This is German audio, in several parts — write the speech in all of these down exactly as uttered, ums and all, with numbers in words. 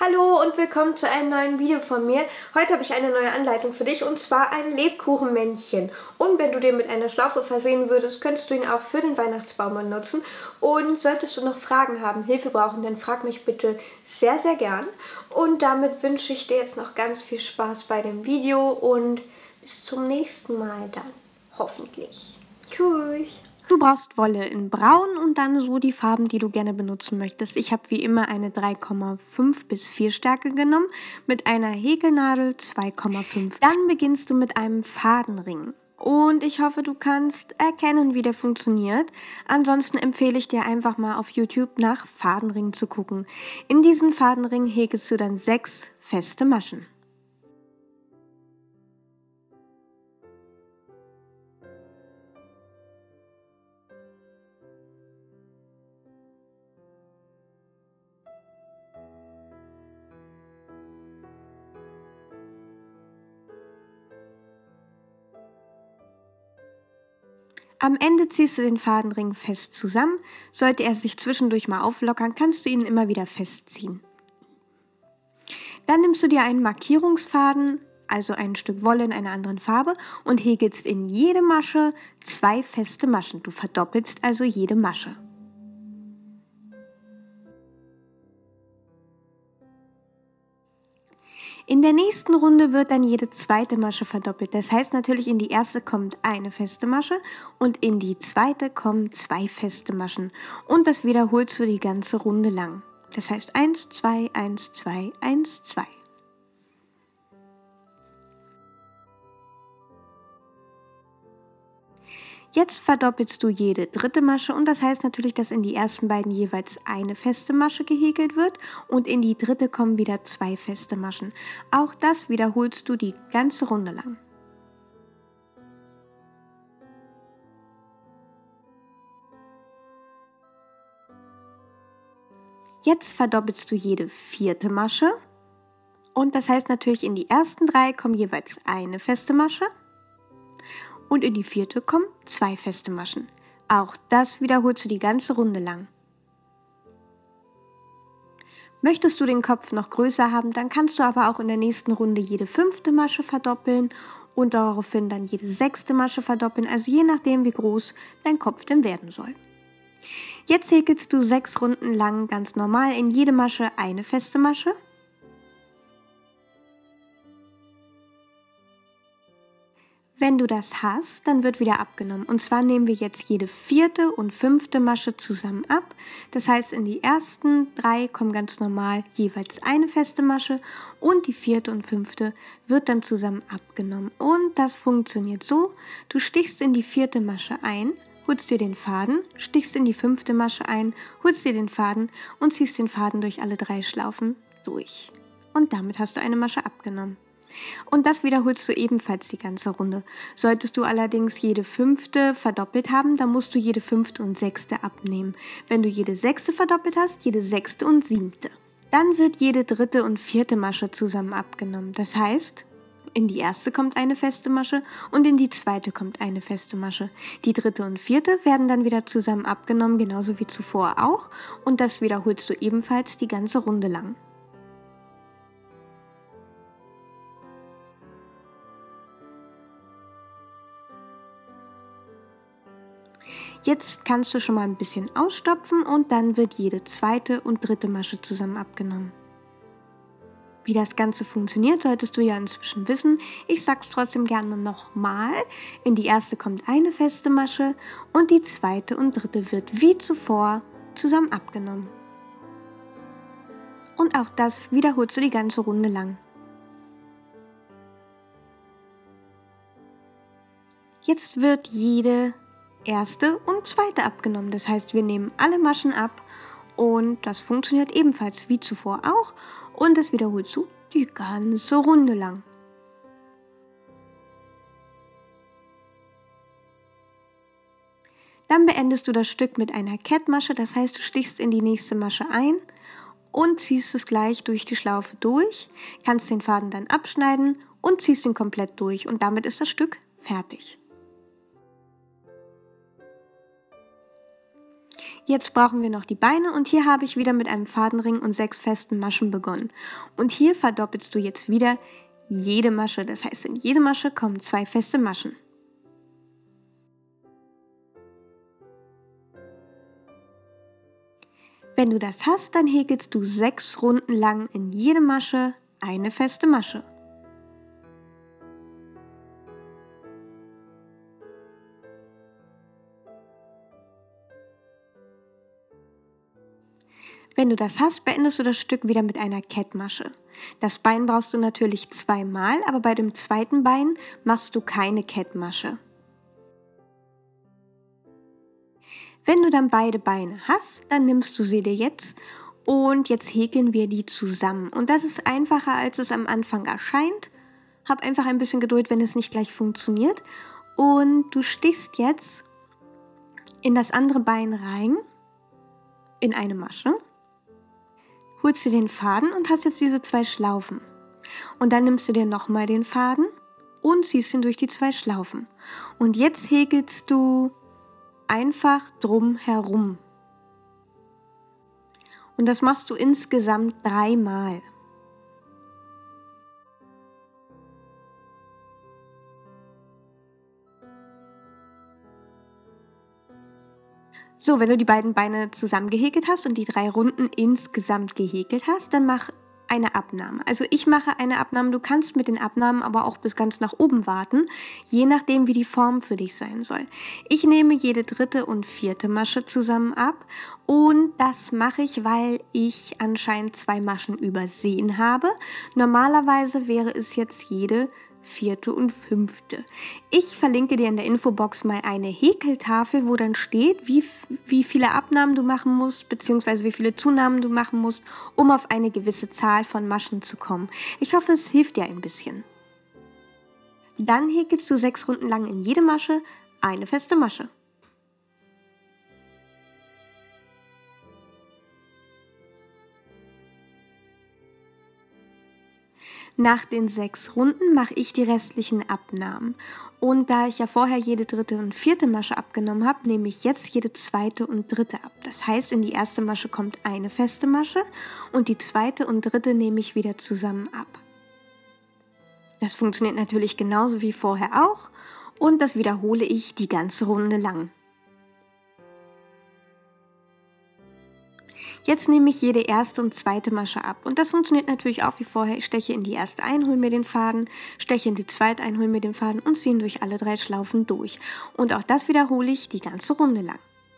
Hallo und willkommen zu einem neuen Video von mir. Heute habe ich eine neue Anleitung für dich und zwar ein Lebkuchenmännchen. Und wenn du den mit einer Schlaufe versehen würdest, könntest du ihn auch für den Weihnachtsbaum benutzen. Und solltest du noch Fragen haben, Hilfe brauchen, dann frag mich bitte sehr, sehr gern. Und damit wünsche ich dir jetzt noch ganz viel Spaß bei dem Video und bis zum nächsten Mal dann. Hoffentlich. Tschüss. Du brauchst Wolle in Braun und dann so die Farben, die du gerne benutzen möchtest. Ich habe wie immer eine drei Komma fünf bis vier Stärke genommen mit einer Häkelnadel zwei Komma fünf. Dann beginnst du mit einem Fadenring. Und ich hoffe, du kannst erkennen, wie der funktioniert. Ansonsten empfehle ich dir einfach mal auf YouTube nach Fadenring zu gucken. In diesen Fadenring häkelst du dann sechs feste Maschen. Am Ende ziehst du den Fadenring fest zusammen. Sollte er sich zwischendurch mal auflockern, kannst du ihn immer wieder festziehen. Dann nimmst du dir einen Markierungsfaden, also ein Stück Wolle in einer anderen Farbe und häkelst in jede Masche zwei feste Maschen. Du verdoppelst also jede Masche. In der nächsten Runde wird dann jede zweite Masche verdoppelt. Das heißt natürlich, in die erste kommt eine feste Masche und in die zweite kommen zwei feste Maschen. Und das wiederholst du die ganze Runde lang. Das heißt eins, zwei, eins, zwei, eins, zwei. Jetzt verdoppelst du jede dritte Masche und das heißt natürlich, dass in die ersten beiden jeweils eine feste Masche gehäkelt wird und in die dritte kommen wieder zwei feste Maschen. Auch das wiederholst du die ganze Runde lang. Jetzt verdoppelst du jede vierte Masche und das heißt natürlich, in die ersten drei kommen jeweils eine feste Masche. Und in die vierte kommen zwei feste Maschen. Auch das wiederholst du die ganze Runde lang. Möchtest du den Kopf noch größer haben, dann kannst du aber auch in der nächsten Runde jede fünfte Masche verdoppeln und daraufhin dann jede sechste Masche verdoppeln, also je nachdem, wie groß dein Kopf denn werden soll. Jetzt häkelst du sechs Runden lang ganz normal in jede Masche eine feste Masche. Wenn du das hast, dann wird wieder abgenommen. Und zwar nehmen wir jetzt jede vierte und fünfte Masche zusammen ab. Das heißt, in die ersten drei kommen ganz normal jeweils eine feste Masche und die vierte und fünfte wird dann zusammen abgenommen. Und das funktioniert so: Du stichst in die vierte Masche ein, holst dir den Faden, stichst in die fünfte Masche ein, holst dir den Faden und ziehst den Faden durch alle drei Schlaufen durch. Und damit hast du eine Masche abgenommen. Und das wiederholst du ebenfalls die ganze Runde. Solltest du allerdings jede fünfte verdoppelt haben, dann musst du jede fünfte und sechste abnehmen. Wenn du jede sechste verdoppelt hast, jede sechste und siebte. Dann wird jede dritte und vierte Masche zusammen abgenommen. Das heißt, in die erste kommt eine feste Masche und in die zweite kommt eine feste Masche. Die dritte und vierte werden dann wieder zusammen abgenommen, genauso wie zuvor auch. Und das wiederholst du ebenfalls die ganze Runde lang. Jetzt kannst du schon mal ein bisschen ausstopfen und dann wird jede zweite und dritte Masche zusammen abgenommen. Wie das Ganze funktioniert, solltest du ja inzwischen wissen. Ich sag's trotzdem gerne nochmal. In die erste kommt eine feste Masche und die zweite und dritte wird wie zuvor zusammen abgenommen. Und auch das wiederholst du die ganze Runde lang. Jetzt wird jede erste und zweite abgenommen. Das heißt, wir nehmen alle Maschen ab und das funktioniert ebenfalls wie zuvor auch und das wiederholst du die ganze Runde lang. Dann beendest du das Stück mit einer Kettmasche, das heißt, du stichst in die nächste Masche ein und ziehst es gleich durch die Schlaufe durch, kannst den Faden dann abschneiden und ziehst ihn komplett durch und damit ist das Stück fertig. Jetzt brauchen wir noch die Beine und hier habe ich wieder mit einem Fadenring und sechs festen Maschen begonnen. Und hier verdoppelst du jetzt wieder jede Masche, das heißt in jede Masche kommen zwei feste Maschen. Wenn du das hast, dann häkelst du sechs Runden lang in jede Masche eine feste Masche. Wenn du das hast, beendest du das Stück wieder mit einer Kettmasche. Das Bein brauchst du natürlich zweimal, aber bei dem zweiten Bein machst du keine Kettmasche. Wenn du dann beide Beine hast, dann nimmst du sie dir jetzt und jetzt häkeln wir die zusammen. Und das ist einfacher, als es am Anfang erscheint. Hab einfach ein bisschen Geduld, wenn es nicht gleich funktioniert. Und du stichst jetzt in das andere Bein rein, in eine Masche, holst dir den Faden und hast jetzt diese zwei Schlaufen. Und dann nimmst du dir nochmal den Faden und ziehst ihn durch die zwei Schlaufen. Und jetzt häkelst du einfach drum herum. Und das machst du insgesamt dreimal. So, wenn du die beiden Beine zusammen gehäkelt hast und die drei Runden insgesamt gehäkelt hast, dann mach eine Abnahme. Also ich mache eine Abnahme, du kannst mit den Abnahmen aber auch bis ganz nach oben warten, je nachdem wie die Form für dich sein soll. Ich nehme jede dritte und vierte Masche zusammen ab und das mache ich, weil ich anscheinend zwei Maschen übersehen habe. Normalerweise wäre es jetzt jede vierte und fünfte. Ich verlinke dir in der Infobox mal eine Häkeltafel, wo dann steht, wie, wie viele Abnahmen du machen musst, beziehungsweise wie viele Zunahmen du machen musst, um auf eine gewisse Zahl von Maschen zu kommen. Ich hoffe, es hilft dir ein bisschen. Dann häkelst du sechs Runden lang in jede Masche eine feste Masche. Nach den sechs Runden mache ich die restlichen Abnahmen. Und da ich ja vorher jede dritte und vierte Masche abgenommen habe, nehme ich jetzt jede zweite und dritte ab. Das heißt, in die erste Masche kommt eine feste Masche und die zweite und dritte nehme ich wieder zusammen ab. Das funktioniert natürlich genauso wie vorher auch und das wiederhole ich die ganze Runde lang. Jetzt nehme ich jede erste und zweite Masche ab und das funktioniert natürlich auch wie vorher. Ich steche in die erste ein, hole mir den Faden, steche in die zweite ein, hole mir den Faden und ziehe ihn durch alle drei Schlaufen durch. Und auch das wiederhole ich die ganze Runde lang.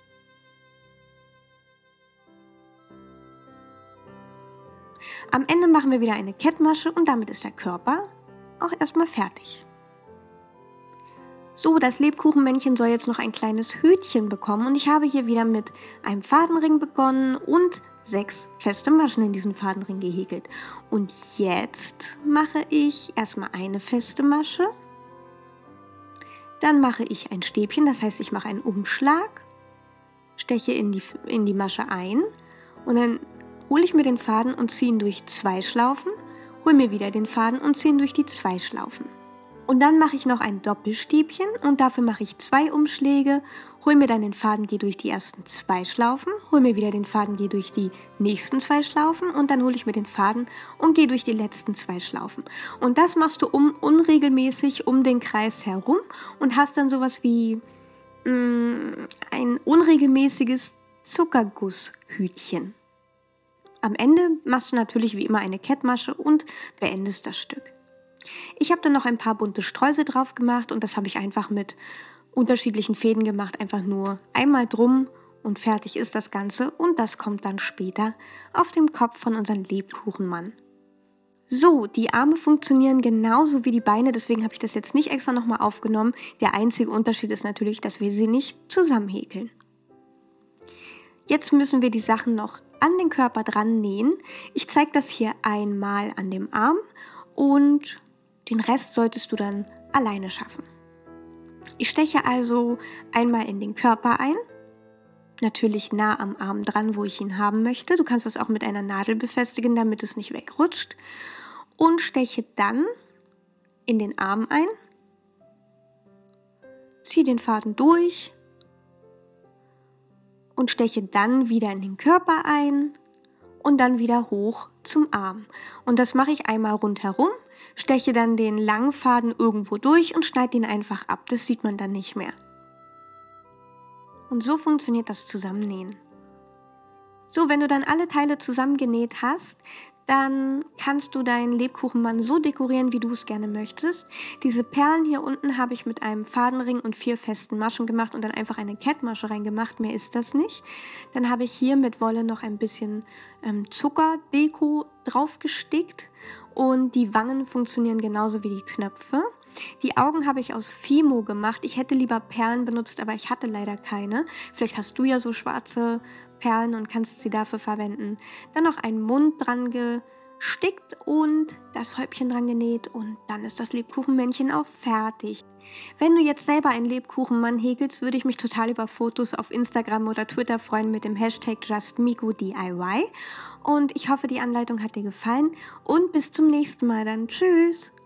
Am Ende machen wir wieder eine Kettmasche und damit ist der Körper auch erstmal fertig. So, das Lebkuchenmännchen soll jetzt noch ein kleines Hütchen bekommen und ich habe hier wieder mit einem Fadenring begonnen und sechs feste Maschen in diesen Fadenring gehäkelt. Und jetzt mache ich erstmal eine feste Masche, dann mache ich ein Stäbchen, das heißt ich mache einen Umschlag, steche in die, in die Masche ein und dann hole ich mir den Faden und ziehe ihn durch zwei Schlaufen, hole mir wieder den Faden und ziehe ihn durch die zwei Schlaufen. Und dann mache ich noch ein Doppelstäbchen und dafür mache ich zwei Umschläge, hole mir dann den Faden, gehe durch die ersten zwei Schlaufen, hole mir wieder den Faden, gehe durch die nächsten zwei Schlaufen und dann hole ich mir den Faden und gehe durch die letzten zwei Schlaufen. Und das machst du um, unregelmäßig um den Kreis herum und hast dann sowas wie mh, ein unregelmäßiges Zuckergusshütchen. Am Ende machst du natürlich wie immer eine Kettmasche und beendest das Stück. Ich habe dann noch ein paar bunte Streusel drauf gemacht und das habe ich einfach mit unterschiedlichen Fäden gemacht, einfach nur einmal drum und fertig ist das Ganze und das kommt dann später auf dem Kopf von unserem Lebkuchenmann. So, die Arme funktionieren genauso wie die Beine, deswegen habe ich das jetzt nicht extra nochmal aufgenommen. Der einzige Unterschied ist natürlich, dass wir sie nicht zusammenhäkeln. Jetzt müssen wir die Sachen noch an den Körper dran nähen. Ich zeige das hier einmal an dem Arm und den Rest solltest du dann alleine schaffen. Ich steche also einmal in den Körper ein, natürlich nah am Arm dran, wo ich ihn haben möchte. Du kannst das auch mit einer Nadel befestigen, damit es nicht wegrutscht. Und steche dann in den Arm ein, ziehe den Faden durch und steche dann wieder in den Körper ein und dann wieder hoch zum Arm. Und das mache ich einmal rundherum, steche dann den langen Faden irgendwo durch und schneide ihn einfach ab. Das sieht man dann nicht mehr. Und so funktioniert das Zusammennähen. So, wenn du dann alle Teile zusammengenäht hast, dann kannst du deinen Lebkuchenmann so dekorieren, wie du es gerne möchtest. Diese Perlen hier unten habe ich mit einem Fadenring und vier festen Maschen gemacht und dann einfach eine Kettmasche reingemacht. Mehr ist das nicht. Dann habe ich hier mit Wolle noch ein bisschen ähm, Zuckerdeko drauf gestickt und die Wangen funktionieren genauso wie die Knöpfe. Die Augen habe ich aus Fimo gemacht. Ich hätte lieber Perlen benutzt, aber ich hatte leider keine. Vielleicht hast du ja so schwarze Perlen und kannst sie dafür verwenden. Dann noch einen Mund dran gestickt und das Häubchen dran genäht und dann ist das Lebkuchenmännchen auch fertig. Wenn du jetzt selber einen Lebkuchenmann häkelst, würde ich mich total über Fotos auf Instagram oder Twitter freuen mit dem Hashtag JustMikuDIY. Und ich hoffe, die Anleitung hat dir gefallen und bis zum nächsten Mal dann. Tschüss!